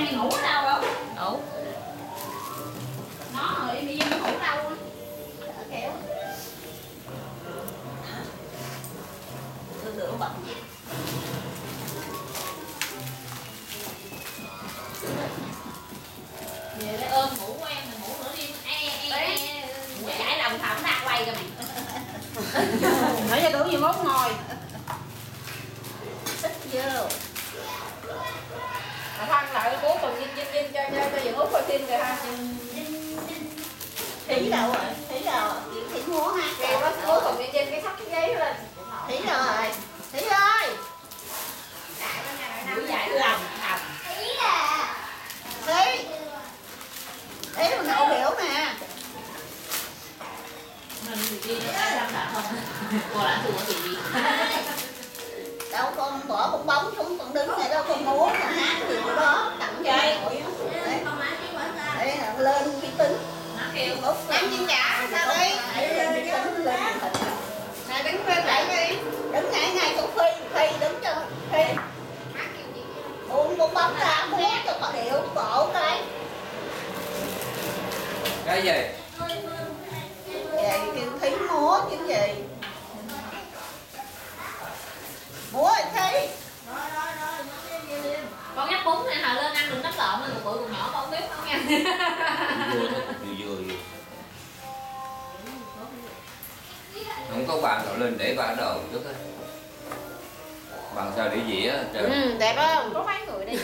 An đi ngủ ở đâu không? Ngủ. Nó rồi im im ngủ đâu á? Kéo. Rửa bẩn. Về đây ôm ngủ của em, mình ngủ nữa đi. Ngủ chảy lòng thầm đặt quay kìa mày. Nãy giờ tưởng gì mốt ngồi. Xích vô. Mà Thăng lại cố tình nhìn cho Dượng Út coi phim kìa ha. Thí đâu rồi? Thí đâu? Thí múa hát. Kìa nó cố tình nhìn cái thắt cái giấy lên. Thí rồi. Thí ơi. Ngủ chảy lòng thầm. Thí à. Thí. Thí mình hậu biểu nè. Mình đi nó đã làm đã không? Cô đã thua thì đi. Đâu con bỏ bong bóng xuống con đứng này đâu con múa mà hát gì của đó tặng cho nội á. Đấy là lên cái tính. Nó kêu Em chiên chả sao đi? Lên cái tính lên cái thịt. Này đứng lên lại đi. Đứng ngay chỗ Phi đứng cho Phi. Buông bong bóng ra múa cho có điệu cổ cái. Cái gì? Vậy kêu Thí múa chứ gì? Múa rồi Thí. con nhắc bún này Hà lên ăn đừng đánh lộn lên, một bự còn nhỏ con không biết không nha. Vừa không có bàn nào lên để ba đồ trước á. Bàn sao để dĩa trời. Đẹp không? Có mấy người đây.